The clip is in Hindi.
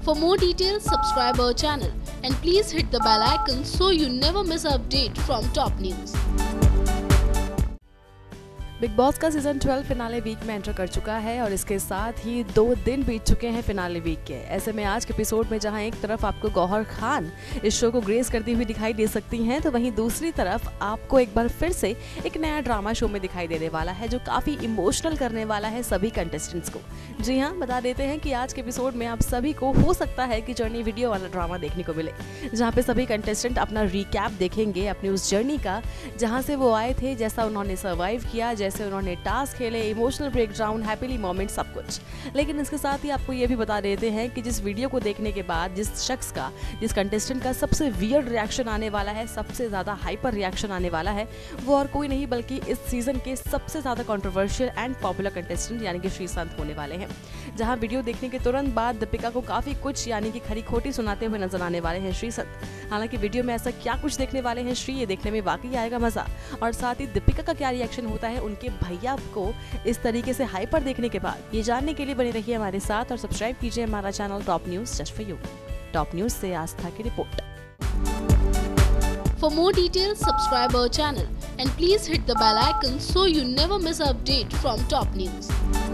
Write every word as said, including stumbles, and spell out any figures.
For more details, subscribe our channel and please hit the bell icon so you never miss an update from top news. Bigg Boss का सीजन ट्वेल्व फिनाले वीक में एंटर कर चुका है और इसके साथ ही दो दिन बीत चुके हैं फिनाले वीक के। ऐसे में आज के एपिसोड में जहां एक तरफ आपको गौहर खान इस शो को ग्रेस करती हुई दिखाई दे सकती हैं, तो वहीं दूसरी तरफ आपको एक बार फिर से एक नया ड्रामा शो में दिखाई देने वाला है जो काफी इमोशनल करने वाला है सभी कंटेस्टेंट्स को। जी हाँ, बता देते हैं कि आज के एपिसोड में आप सभी को हो सकता है कि जर्नी वीडियो वाला ड्रामा देखने को मिले, जहाँ पे सभी कंटेस्टेंट अपना रिकैप देखेंगे अपनी उस जर्नी का, जहाँ से वो आए थे, जैसा उन्होंने सर्वाइव किया, जैसे उन्होंने टास्क खेले, इमोशनल ब्रेकडाउन, हैप्पीली मोमेंट, सब कुछ। लेकिन इसके साथ ही आपको ये भी बता देते हैं कि जिस वीडियो को देखने के बाद जिस शख्स का, जिस कंटेस्टेंट का सबसे वियर्ड रिएक्शन आने वाला है, सबसे ज्यादा हाइपर रिएक्शन आने वाला है, वो और कोई नहीं बल्कि इस सीजन के सबसे ज्यादा कंट्रोवर्शियल एंड पॉपुलर कंटेस्टेंट यानी कि श्रीसंत होने वाले हैं। जहां वीडियो देखने के तुरंत बाद दीपिका को काफी कुछ यानी कि खरी खोटी सुनाते हुए नजर आने वाले हैं श्रीसंत। हालांकि वीडियो में ऐसा क्या कुछ देखने वाले हैं श्री, ये देखने में वाकई आएगा मजा। और साथ ही दीपिका का क्या रिएक्शन होता है उनके भैया को इस तरीके से हाइपर देखने के बाद, ये जानने के लिए बने रहिए हमारे साथ और सब्सक्राइब कीजिए हमारा channel top news just for you. Top news से आस्था की रिपोर्ट। For more details, subscribe our channel and please hit the bell icon so you never miss an update from top news.